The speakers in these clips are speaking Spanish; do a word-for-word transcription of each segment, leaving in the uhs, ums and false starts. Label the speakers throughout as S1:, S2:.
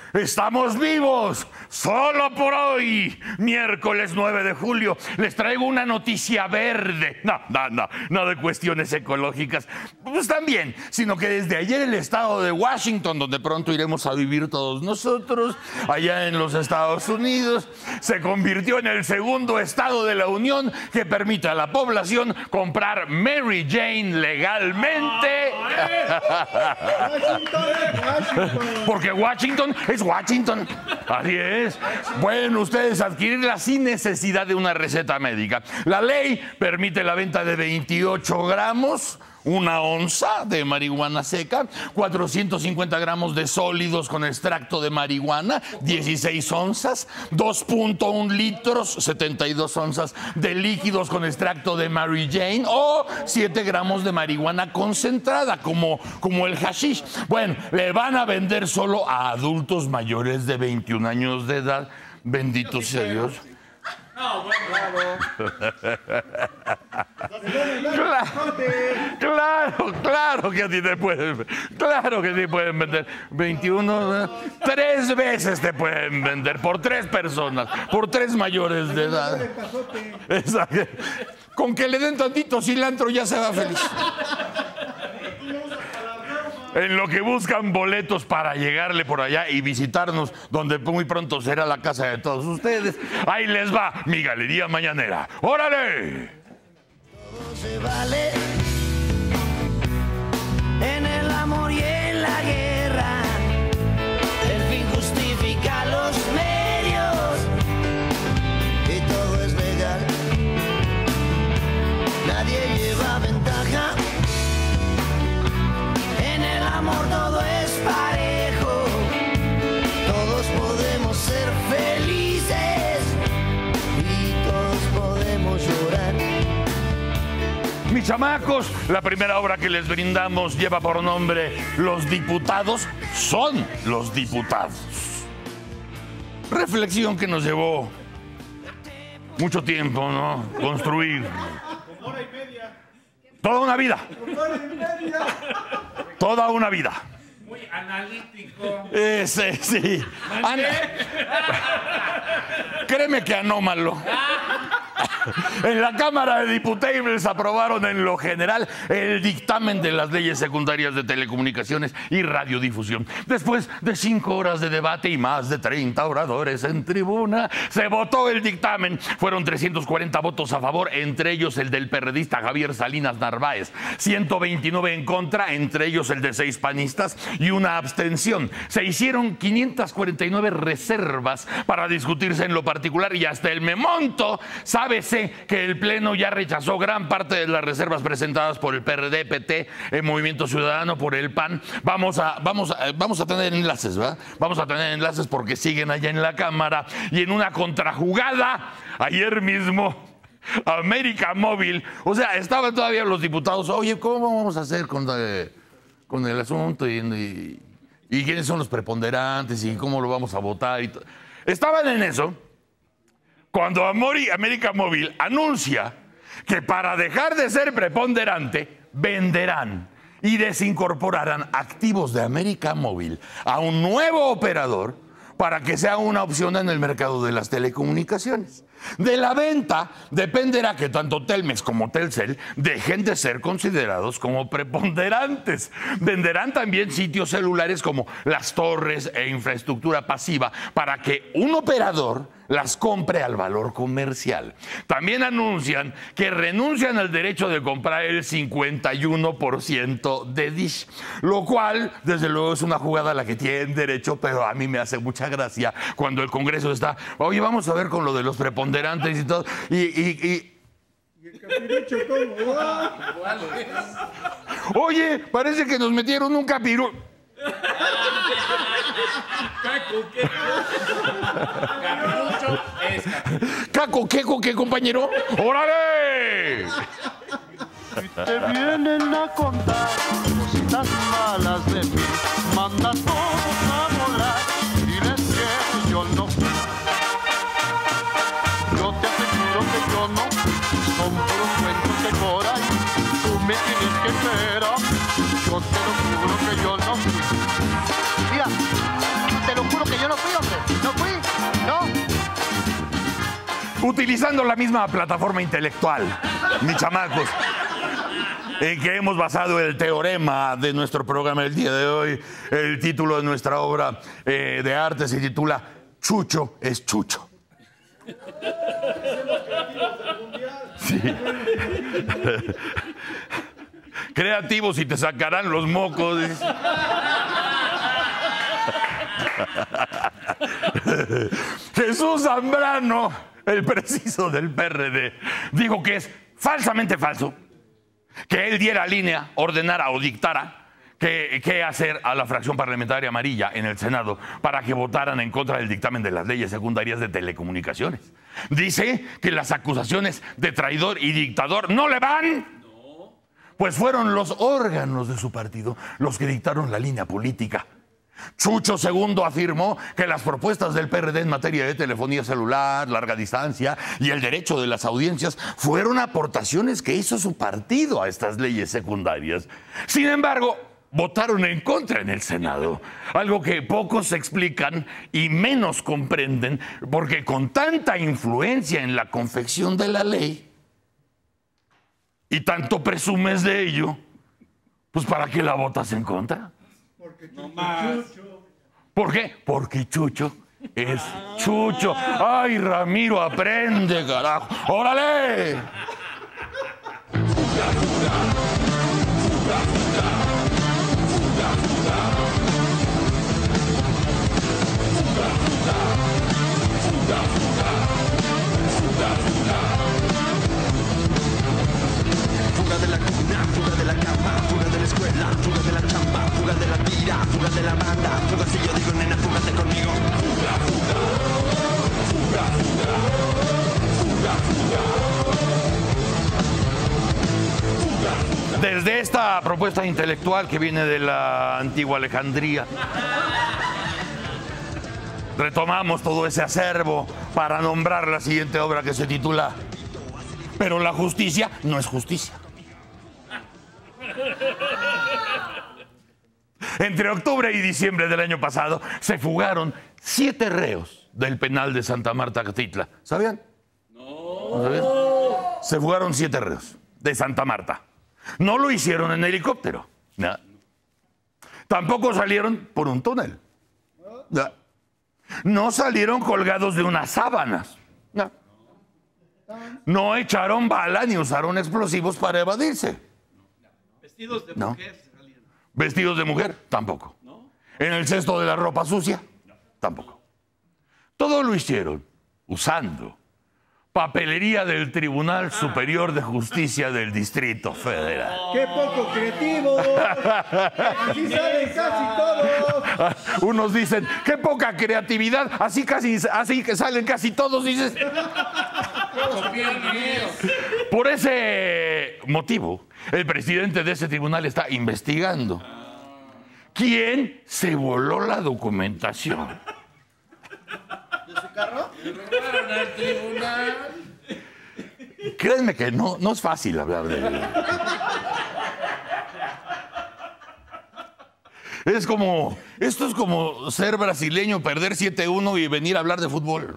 S1: Estamos vivos, solo por hoy, miércoles nueve de julio, les traigo una noticia verde. No, no, no, no de cuestiones ecológicas, pues también, sino que desde ayer el estado de Washington, donde pronto iremos a vivir todos nosotros, allá en los Estados Unidos, se convirtió en el segundo estado de la Unión que permite a la población comprar Mary Jane legalmente. Porque Washington es Washington. Así es. Pueden ustedes adquirirla sin necesidad de una receta médica. La ley permite la venta de veintiocho gramos, una onza de marihuana seca, cuatrocientos cincuenta gramos de sólidos con extracto de marihuana, dieciséis onzas, dos punto uno litros, setenta y dos onzas de líquidos con extracto de Mary Jane o siete gramos de marihuana concentrada, como, como el hashish. Bueno, le van a vender solo a adultos mayores de veintiún años de edad. Bendito sea Dios.
S2: No, bueno,
S1: claro, claro, claro que a ti te pueden, claro que te pueden vender veintiuno, tres veces te pueden vender por tres personas, por tres mayores de edad. Exacto. Con que le den tantito cilantro ya se va feliz. En lo que buscan boletos para llegarle por allá y visitarnos, donde muy pronto será la casa de todos ustedes. Ahí les va mi galería mañanera. ¡Órale!
S3: Todo se vale en el amor y en la guerra. El fin justifica los medios y todo es legal. Nadie lleva ventaja. Amor, todo es parejo, todos podemos ser felices y todos podemos llorar.
S1: Mis chamacos, la primera obra que les brindamos lleva por nombre Los Diputados son los Diputados. Reflexión que nos llevó mucho tiempo, ¿no? Construir.
S2: hora y media.
S1: Toda una vida.
S2: hora y media.
S1: Toda una vida.
S2: Muy analítico.
S1: Ese, sí. Ana... Créeme que anómalo. En la Cámara de Diputables aprobaron en lo general el dictamen de las leyes secundarias de telecomunicaciones y radiodifusión. Después de cinco horas de debate y más de treinta oradores en tribuna, se votó el dictamen. Fueron trescientos cuarenta votos a favor, entre ellos el del perredista Javier Salinas Narváez. ciento veintinueve en contra, entre ellos el de seis panistas y una abstención. Se hicieron quinientas cuarenta y nueve reservas para discutirse en lo particular y hasta el memonto, sábese que el Pleno ya rechazó gran parte de las reservas presentadas por el P R D, P T, el Movimiento Ciudadano, por el P A N. Vamos a, vamos a, vamos a tener enlaces, ¿verdad? Vamos a tener enlaces porque siguen allá en la Cámara. Y en una contrajugada, ayer mismo, América Móvil, o sea, estaban todavía los diputados, oye, ¿cómo vamos a hacer con, de, con el asunto? Y, y, y quiénes son los preponderantes y cómo lo vamos a votar. Y estaban en eso. Cuando Amori, América Móvil anuncia que para dejar de ser preponderante, venderán y desincorporarán activos de América Móvil a un nuevo operador para que sea una opción en el mercado de las telecomunicaciones. De la venta dependerá que tanto Telmex como Telcel dejen de ser considerados como preponderantes. Venderán también sitios celulares como las torres e infraestructura pasiva para que un operador las compre al valor comercial. También anuncian que renuncian al derecho de comprar el cincuenta y uno por ciento de Dish, lo cual, desde luego, es una jugada a la que tienen derecho, pero a mí me hace mucha gracia cuando el Congreso está, oye, vamos a ver con lo de los preponderantes y todo, y... y, y
S2: ¿Y el capirucho cómo va?
S1: Oye, parece que nos metieron un capirucho.
S2: Caco, ¿qué? Capirucho es capirucho.
S1: ¿Caco qué, qué, compañero? ¡Órale!
S4: Si te vienen a contar cositas malas de mí, manda todos a volar y les que yo no. Yo te aseguro que yo no, son puros cuentos de por ahí. Tú me tienes que esperar, yo te lo juro que yo no fui. Mira, te lo juro que yo
S1: utilizando la misma plataforma intelectual, mis chamacos, en que hemos basado el teorema de nuestro programa el día de hoy. El título de nuestra obra eh, de arte se titula Chucho es Chucho. Sí. Creativos y te sacarán los mocos. Jesús Zambrano, el preciso del P R D, dijo que es falsamente falso que él diera línea, ordenara o dictara qué, qué hacer a la fracción parlamentaria amarilla en el Senado para que votaran en contra del dictamen de las leyes secundarias de telecomunicaciones. Dice que las acusaciones de traidor y dictador no le van, pues fueron los órganos de su partido los que dictaron la línea política. Chucho segundo afirmó que las propuestas del P R D en materia de telefonía celular, larga distancia y el derecho de las audiencias fueron aportaciones que hizo su partido a estas leyes secundarias. Sin embargo, votaron en contra en el Senado, algo que pocos explican y menos comprenden, porque con tanta influencia en la confección de la ley y tanto presumes de ello, pues ¿para qué la votas en contra?
S2: Porque no más.
S1: ¿Por qué? Porque Chucho es Chucho. Ay, Ramiro, aprende, carajo. ¡Órale!
S5: Fuga de la cuna, fuga de la cama, fuga de la escuela, fuga de la chamba, fuga de la tira, fuga de la banda, fuga si yo digo nena, fúgate conmigo. Fuga, fuga, fuga, fuga, fuga, fuga.
S1: Desde esta propuesta intelectual que viene de la antigua Alejandría, retomamos todo ese acervo para nombrar la siguiente obra que se titula Pero la justicia no es justicia. Entre octubre y diciembre del año pasado se fugaron siete reos del penal de Santa Marta, Catitla. ¿Sabían? No. ¿No sabían? Se fugaron siete reos de Santa Marta. No lo hicieron en helicóptero. No. Tampoco salieron por un túnel. No. No salieron colgados de unas sábanas. No. No echaron bala ni usaron explosivos para evadirse.
S2: Vestidos de
S1: No.
S2: mujer salieron.
S1: ¿Vestidos de mujer? Tampoco.
S2: ¿No?
S1: ¿En el cesto de la ropa sucia? Tampoco. Todo lo hicieron usando papelería del Tribunal Superior de Justicia del Distrito Federal.
S2: ¡Qué poco creativo! Así salen casi todos.
S1: Unos dicen, qué poca creatividad, así casi, así que salen casi todos, dices. Por ese motivo, el presidente de ese tribunal está investigando quién se voló la documentación.
S2: ¿De su carro? Le robaron al tribunal.
S1: Créanme que no, no es fácil hablar de él. Es como, esto es como ser brasileño, perder siete uno y venir a hablar de fútbol.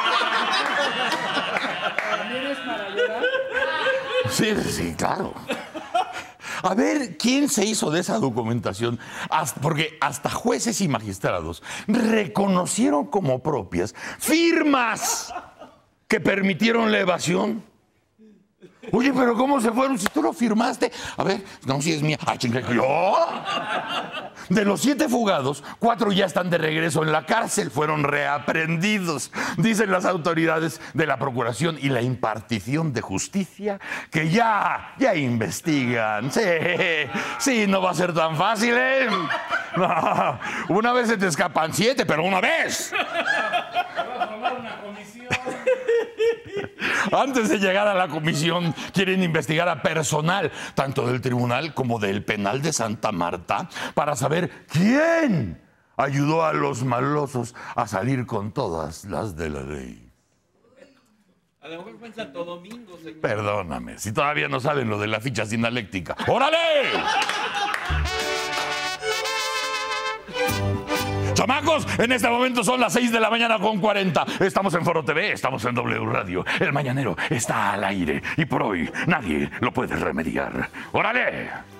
S2: ¿También es para llorar?
S1: Sí, sí, claro. A ver, ¿quién se hizo de esa documentación? Hasta, porque hasta jueces y magistrados reconocieron como propias firmas que permitieron la evasión. Oye, pero ¿cómo se fueron? Si tú lo firmaste. A ver, no, si es mía. Ah, chinga, ¿yo? De los siete fugados, cuatro ya están de regreso en la cárcel. Fueron reaprendidos. Dicen las autoridades de la Procuración y la impartición de justicia que ya, ya investigan. Sí, sí, no va a ser tan fácil, ¿eh? No, una vez se te escapan siete, pero una vez.
S2: Va a formar una comisión.
S1: Antes de llegar a la comisión, quieren investigar a personal, tanto del tribunal como del penal de Santa Marta, para saber quién ayudó a los malosos a salir con todas las de la ley.
S2: A lo mejor fue en Santo Domingo, señor.
S1: Perdóname, si todavía no saben lo de la ficha sinaléctica. ¡Órale! Chamacos, en este momento son las seis de la mañana con cuarenta. Estamos en Foro T V, estamos en W Radio. El Mañanero está al aire y por hoy nadie lo puede remediar. ¡Órale!